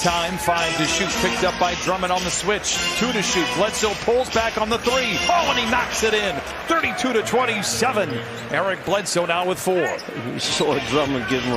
time. 5 to shoot. Picked up by Drummond on the switch. 2 to shoot. Bledsoe pulls back on the 3. Oh, and he knocks it in. 32 to 27. Eric Bledsoe now with 4. You saw Drummond give him